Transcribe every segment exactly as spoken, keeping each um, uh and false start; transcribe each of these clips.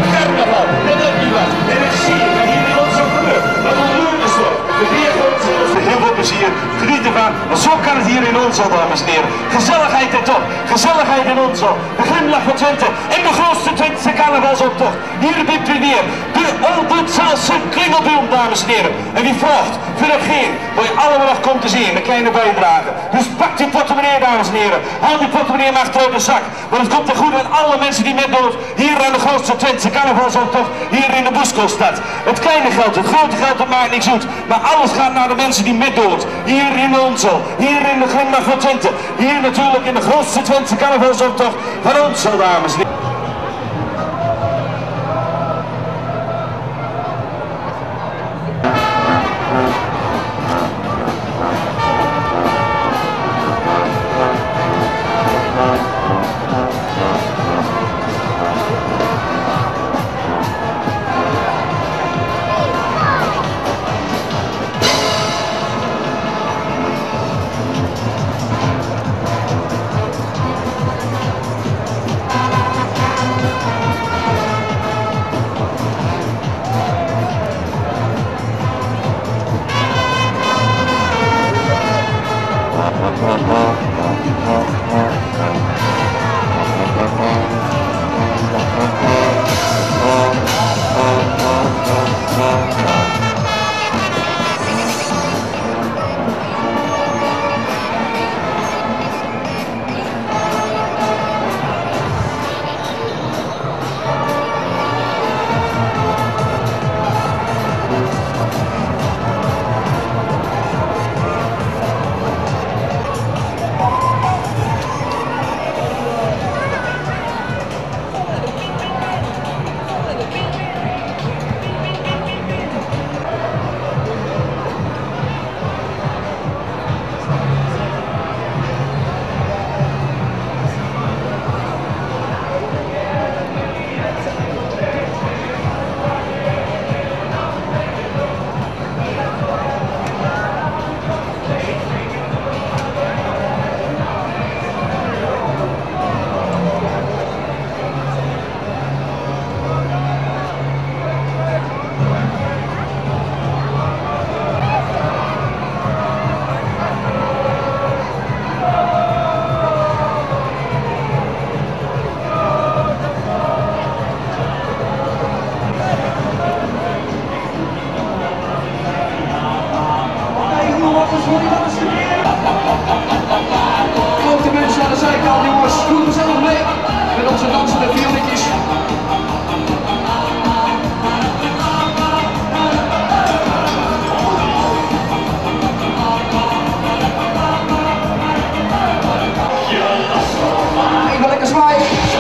carnaval, dat ook niet wat. En dan zie je dat hier in ons zo gebeurt. Wat onroerend is toch? De weer komt heel veel plezier, geniet ervan. Maar zo kan het hier in Onzal, dames en heren. Gezelligheid en top, gezelligheid in Onzal. De glimlach van Twente en de grootste Twentse carnavalsoptocht. Hier op dit weer. De Oldenzaalse kringelboom, dames en heren. En wie vraagt, voor geen, waar je allemaal nog komt te zien, een kleine bijdrage. Dus pak die portemonnee, dames en heren. Haal die portemonnee maar achteruit de zak. Want het komt ten goede aan alle mensen die meedoen hier aan de grootste Twentse carnavalsoptocht hier in de Boskoolstad. Het kleine geld, het grote geld, dat maakt niks uit. Maar alles gaat naar de mensen die meedoen. Hier in Onzal, hier in de glimlach van Twente. Hier natuurlijk in de grootste Twentse carnavalsoptocht van Onzal, dames en heren. Grote mensen aan de zijkant, jongens, doe gezellig mee met onze dansende violetjes. Even lekker zwaaien.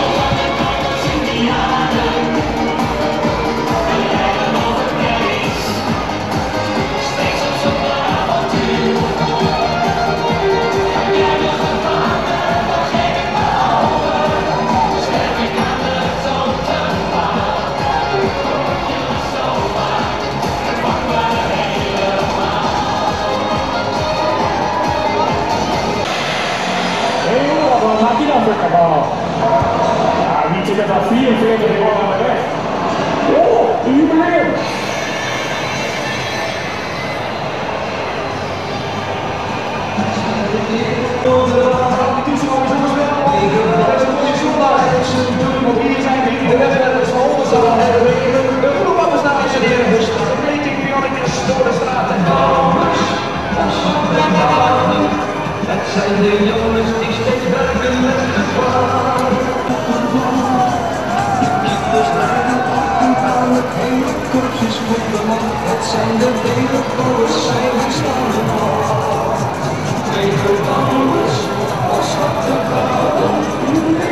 Ja, niet zit er al vierenveertig jaar aan de weg. Oh, de jubileum! Hier zijn we, de wedstrijd van Onzal. De voetballers, dames en heren. De meeting violetjes door de straten. Het zijn de jongens die steeds werken met gevaar. De strijden aan het hele korpsjes voor de man. Het zijn de wereldbouwers, zij staan er nog. Wereldbouwers, als wat de bouwen.